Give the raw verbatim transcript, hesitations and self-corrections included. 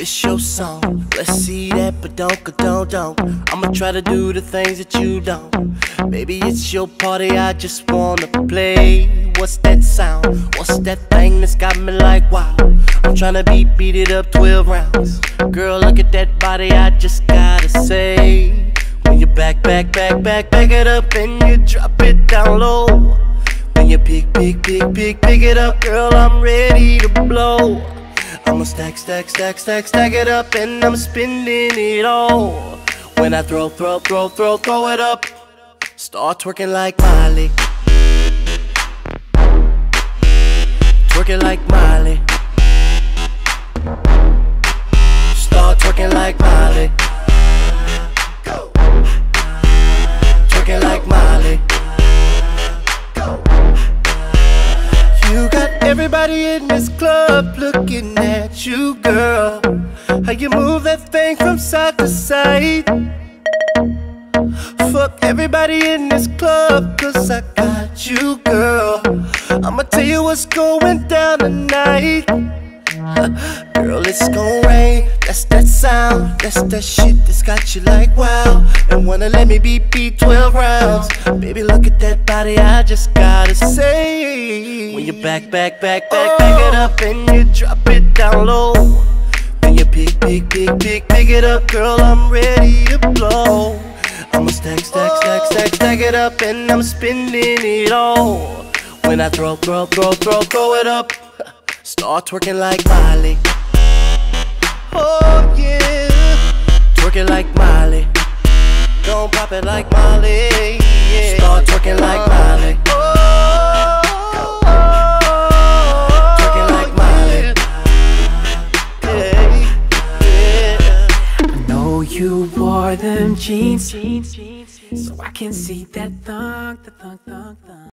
This your song, let's see that, but don't, go don't, don't. I'ma try to do the things that you don't. Baby, it's your party, I just wanna play. What's that sound? What's that thing that's got me like wow? I'm tryna beat, beat it up twelve rounds. Girl, look at that body, I just gotta say. When you back, back, back, back, back it up and you drop it down low. When you pick, pick, pick, pick, pick it up, girl, I'm ready to blow. I'ma stack, stack, stack, stack, stack it up and I'm spending it all. When I throw, throw, throw, throw, throw it up, start twerking like Miley. Twerking like Miley. Start twerking like Miley. Go. Twerking like Miley. Go. You got everybody in this club looking at you, girl. How you move that thing from side to side. Fuck everybody in this club, cause I got you, girl. I'ma tell you what's going down tonight. Girl, it's gon' rain, that's that sound. That's that shit that's got you like wow. And wanna let me beat, beat twelve rounds. Baby, look at that body, I just gotta say. When you back, back, back, back, back it up and you drop it down low. When you pick, pick, pick, pick, pick it up, girl, I'm ready to blow. I'ma stack, stack, stack, stack, stack it up and I'm spending it all. When I throw, throw, throw, throw, throw it up, start twerking like Miley. Oh yeah, twerking like Miley. Don't pop it like Miley. Yeah. Start twerking like Miley. Oh, twerking like Miley. Yeah, yeah. I know you wore them jeans, so I can see that thong, the thong, thong, thong.